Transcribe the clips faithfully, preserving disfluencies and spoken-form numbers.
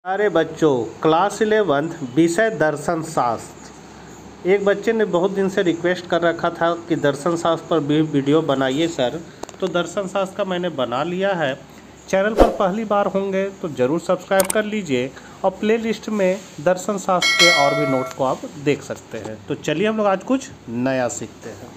अरे बच्चों, class eleventh विषय दर्शन शास्त्र। एक बच्चे ने बहुत दिन से रिक्वेस्ट कर रखा था कि दर्शन शास्त्र पर भी वीडियो बनाइए सर। तो दर्शन शास्त्र का मैंने बना लिया है। चैनल पर पहली बार होंगे तो ज़रूर सब्सक्राइब कर लीजिए और प्लेलिस्ट में दर्शन शास्त्र के और भी नोट्स को आप देख सकते हैं। तो चलिए हम लोग आज कुछ नया सीखते हैं।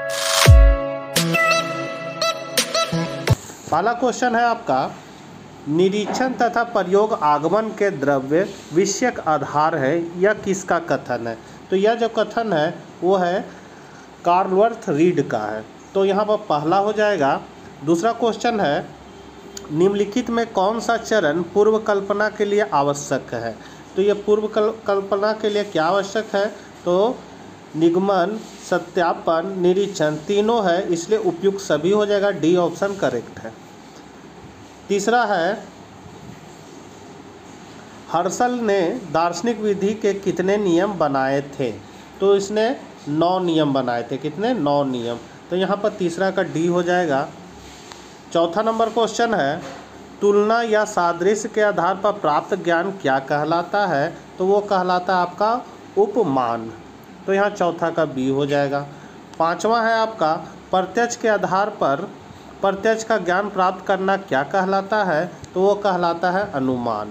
पहला क्वेश्चन है आपका, निरीक्षण तथा प्रयोग आगमन के द्रव्य विषयक आधार है, यह किसका कथन है? तो यह जो कथन है वो है कार्लवर्थ रीड का है। तो यहाँ पर पहला हो जाएगा। दूसरा क्वेश्चन है, निम्नलिखित में कौन सा चरण पूर्व कल्पना के लिए आवश्यक है? तो ये पूर्व कल्पना के लिए क्या आवश्यक है? तो निगमन, सत्यापन, निरीक्षण तीनों है, इसलिए उपयुक्त सभी हो जाएगा। डी ऑप्शन करेक्ट है। तीसरा है, हर्शल ने दार्शनिक विधि के कितने नियम बनाए थे? तो इसने नौ नियम बनाए थे। कितने? नौ नियम। तो यहाँ पर तीसरा का डी हो जाएगा। चौथा नंबर क्वेश्चन है, तुलना या सादृश्य के आधार पर प्राप्त ज्ञान क्या कहलाता है? तो वो कहलाता है आपका उपमान। तो यहाँ चौथा का बी हो जाएगा। पांचवा है आपका, प्रत्यक्ष के आधार पर प्रत्यक्ष का ज्ञान प्राप्त करना क्या कहलाता है? तो वो कहलाता है अनुमान।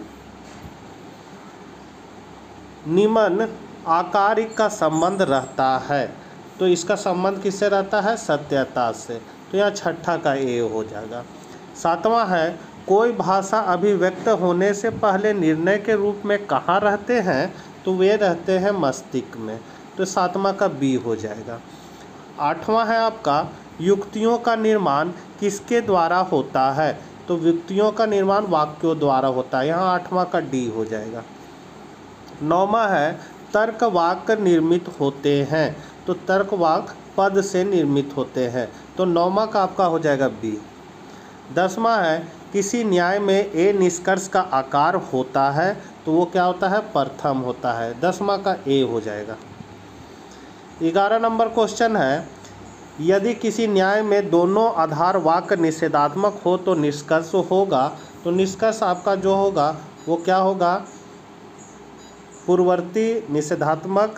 निम्न आकारिक का संबंध रहता है, तो इसका संबंध किससे रहता है? सत्यता से। तो यहाँ छठा का ए हो जाएगा। सातवां है, कोई भाषा अभिव्यक्त होने से पहले निर्णय के रूप में कहाँ रहते हैं? तो वे रहते हैं मस्तिष्क में। तो सातवां का बी हो जाएगा। आठवां है आपका, युक्तियों का निर्माण किसके द्वारा होता है? तो युक्तियों का निर्माण वाक्यों द्वारा होता है। यहाँ आठवां का डी हो जाएगा। नौवां है, तर्क वाक्य निर्मित होते हैं। तो तर्क वाक्य पद से निर्मित होते हैं। तो नौवां का आपका हो जाएगा बी। दसवां है, किसी न्याय में ए निष्कर्ष का आकार होता है। तो वो क्या होता है? प्रथम होता है। दसवां का ए हो जाएगा। ग्यारह नंबर क्वेश्चन है, यदि किसी न्याय में दोनों आधार वाक्य निषेधात्मक हो तो निष्कर्ष होगा। तो निष्कर्ष आपका जो होगा वो क्या होगा? पूर्ववर्ती, निषेधात्मक,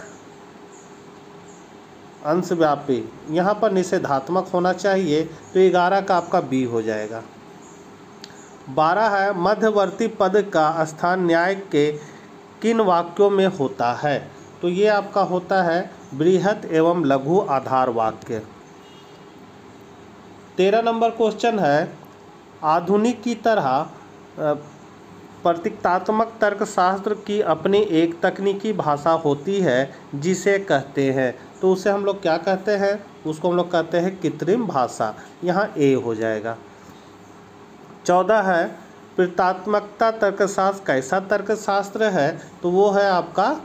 अंशव्यापी। यहाँ पर निषेधात्मक होना चाहिए। तो ग्यारह का आपका बी हो जाएगा। बारह है, मध्यवर्ती पद का स्थान न्याय के किन वाक्यों में होता है? तो ये आपका होता है बृहत एवं लघु आधार वाक्य। तेरह नंबर क्वेश्चन है, आधुनिक की तरह प्रतीकात्मक तर्कशास्त्र की अपनी एक तकनीकी भाषा होती है जिसे कहते हैं। तो उसे हम लोग क्या कहते हैं? उसको हम लोग कहते हैं कृत्रिम भाषा। यहाँ ए हो जाएगा। चौदह है, प्रतीकात्मकता तर्कशास्त्र कैसा तर्कशास्त्र है? तो वो है आपका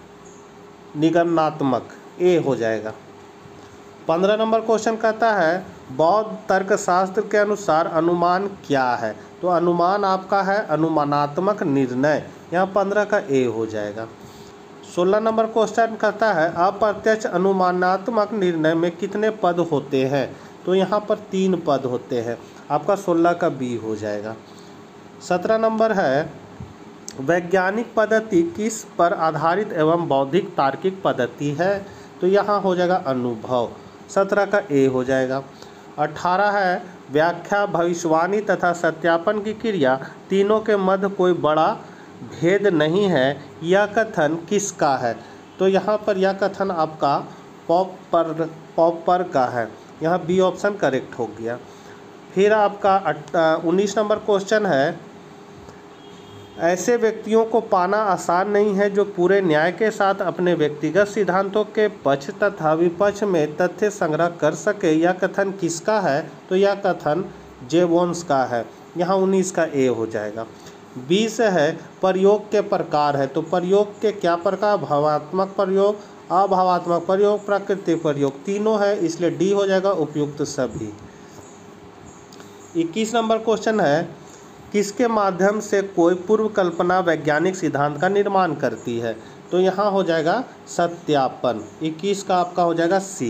निगमनात्मक। ए हो जाएगा। पंद्रह नंबर क्वेश्चन कहता है, बौद्ध तर्कशास्त्र के अनुसार अनुमान क्या है? तो अनुमान आपका है अनुमानात्मक निर्णय। यहाँ पंद्रह का ए हो जाएगा। सोलह नंबर क्वेश्चन कहता है, अप्रत्यक्ष अनुमानात्मक निर्णय में कितने पद होते हैं? तो यहाँ पर तीन पद होते हैं। आपका सोलह का बी हो जाएगा। सत्रह नंबर है, वैज्ञानिक पद्धति किस पर आधारित एवं बौद्धिक तार्किक पद्धति है? तो यहाँ हो जाएगा अनुभव। सत्रह का ए हो जाएगा। अठारह है, व्याख्या, भविष्यवाणी तथा सत्यापन की क्रिया तीनों के मध्य कोई बड़ा भेद नहीं है, यह कथन किसका है? तो यहाँ पर यह कथन आपका पॉपर पॉपर का है। यहाँ बी ऑप्शन करेक्ट हो गया। फिर आपका उन्नीस नंबर क्वेश्चन है, ऐसे व्यक्तियों को पाना आसान नहीं है जो पूरे न्याय के साथ अपने व्यक्तिगत सिद्धांतों के पक्ष तथा विपक्ष में तथ्य संग्रह कर सके, यह कथन किसका है? तो यह कथन जेवोन्स का है। यहाँ उन्नीस का ए हो जाएगा। बीस है, प्रयोग के प्रकार है। तो प्रयोग के क्या प्रकार? भावात्मक प्रयोग, अभावात्मक प्रयोग, प्राकृतिक प्रयोग तीनों है, इसलिए डी हो जाएगा उपयुक्त सभी। इक्कीस नंबर क्वेश्चन है, किसके माध्यम से कोई पूर्व कल्पना वैज्ञानिक सिद्धांत का निर्माण करती है? तो यहाँ हो जाएगा सत्यापन। इक्कीस का आपका हो जाएगा सी।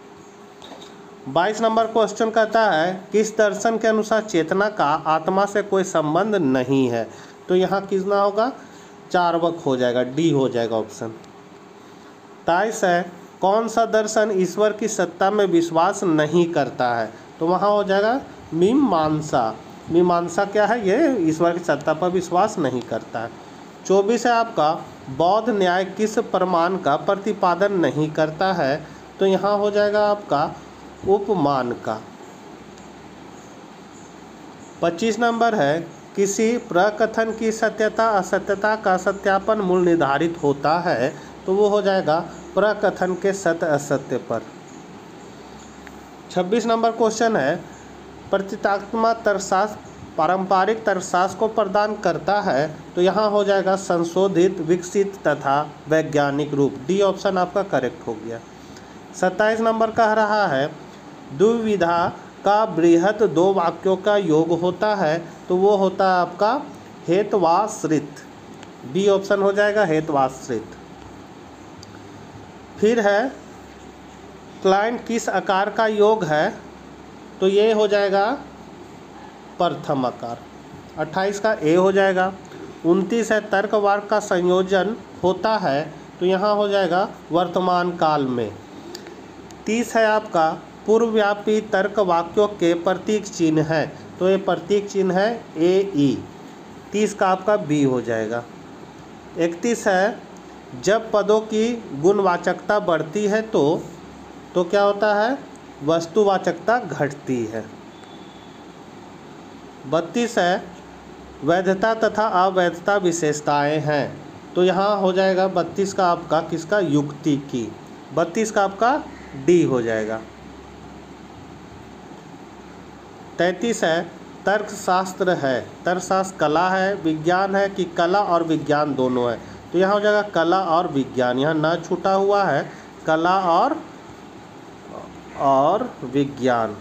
बाईस नंबर क्वेश्चन कहता है, किस दर्शन के अनुसार चेतना का आत्मा से कोई संबंध नहीं है? तो यहाँ कितना होगा? चार्वक हो जाएगा, डी हो जाएगा ऑप्शन। तेईस है, कौन सा दर्शन ईश्वर की सत्ता में विश्वास नहीं करता है? तो वहाँ हो जाएगा मीमांसा। मीमांसा क्या है? ये ईश्वर की सत्ता पर विश्वास नहीं करता है। चौबीस है आपका, बौद्ध न्याय किस प्रमाण का प्रतिपादन नहीं करता है? तो यहाँ हो जाएगा आपका उपमान का। पच्चीस नंबर है, किसी प्रकथन की सत्यता असत्यता का सत्यापन मूल निर्धारित होता है? तो वो हो जाएगा प्रकथन के सत्य असत्य पर। छब्बीस नंबर क्वेश्चन है, प्रतीकात्मक तर्कशास्त्र पारंपरिक तर्कशास्त्र को प्रदान करता है? तो यहाँ हो जाएगा संशोधित, विकसित तथा वैज्ञानिक रूप, डी ऑप्शन आपका करेक्ट हो गया। सत्ताईस नंबर कह रहा है, द्विविधा का बृहत दो वाक्यों का योग होता है? तो वो होता है आपका हेत्वाश्रित, बी ऑप्शन हो जाएगा हेत्वाश्रित। फिर है, क्लाइंट किस आकार का योग है? तो ये हो जाएगा प्रथम आकार। अट्ठाईस का ए हो जाएगा। उनतीस है, तर्कवाक्य का संयोजन होता है? तो यहाँ हो जाएगा वर्तमान काल में। तीस है आपका, पूर्वव्यापी तर्क वाक्यों के प्रतीक चिन्ह है? तो ये प्रतीक चिन्ह है ए ई, तीस का आपका बी हो जाएगा। इकतीस है, जब पदों की गुणवाचकता बढ़ती है तो तो क्या होता है? वस्तुवाचकता घटती है। बत्तीस है, वैधता तथा अवैधता विशेषताएं हैं? तो यहाँ हो जाएगा बत्तीस का आपका किसका? युक्ति की, बत्तीस का आपका डी हो जाएगा। तैंतीस है, तर्कशास्त्र है, तर्कशास्त्र कला है विज्ञान है कि कला और विज्ञान दोनों है? तो यहाँ हो जाएगा कला और विज्ञान, यहाँ न छूटा हुआ है, कला और और विज्ञान,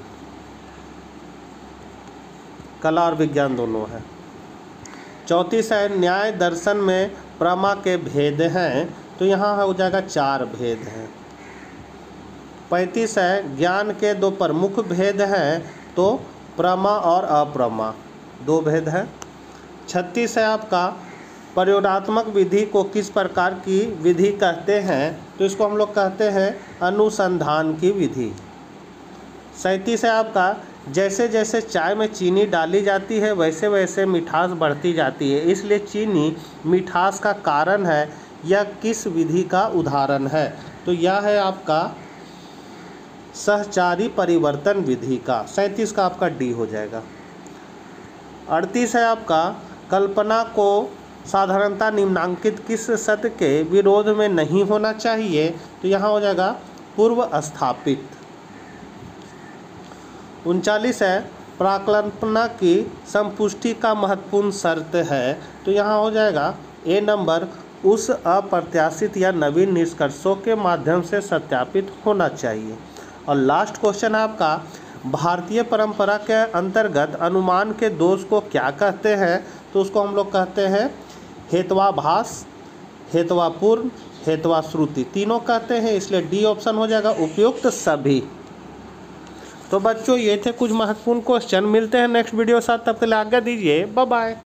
कला और विज्ञान दोनों है। चौंतीस है, न्याय दर्शन में प्रमा के भेद हैं? तो यहाँ हो जाएगा चार भेद हैं। पैंतीस है, ज्ञान के दो प्रमुख भेद हैं? तो प्रमा और अप्रमा, दो भेद हैं। छत्तीस है आपका, प्रयोगात्मक विधि को किस प्रकार की विधि कहते हैं? तो इसको हम लोग कहते हैं अनुसंधान की विधि। सैंतीस है आपका, जैसे जैसे चाय में चीनी डाली जाती है वैसे वैसे मिठास बढ़ती जाती है, इसलिए चीनी मिठास का कारण है, यह किस विधि का उदाहरण है? तो यह है आपका सहचारी परिवर्तन विधि का, सैंतीस का आपका डी हो जाएगा। अड़तीस है आपका, कल्पना को साधारणता निम्नांकित किस सत्य के विरोध में नहीं होना चाहिए? तो यहाँ हो जाएगा पूर्व स्थापित। उनचालीस है, प्राकल्पना की संपुष्टि का महत्वपूर्ण शर्त है? तो यहाँ हो जाएगा ए नंबर, उस अप्रत्याशित या नवीन निष्कर्षों के माध्यम से सत्यापित होना चाहिए। और लास्ट क्वेश्चन है आपका, भारतीय परंपरा के अंतर्गत अनुमान के दोष को क्या कहते हैं? तो उसको हम लोग कहते हैं हेत्वाभास, हेत्वापूर्ण, हेत्वाश्रुति, तीनों कहते हैं, इसलिए डी ऑप्शन हो जाएगा उपयुक्त सभी। तो बच्चों ये थे कुछ महत्वपूर्ण क्वेश्चन। मिलते हैं नेक्स्ट वीडियो के साथ, तब तक आज्ञा दीजिए, बाय बाय।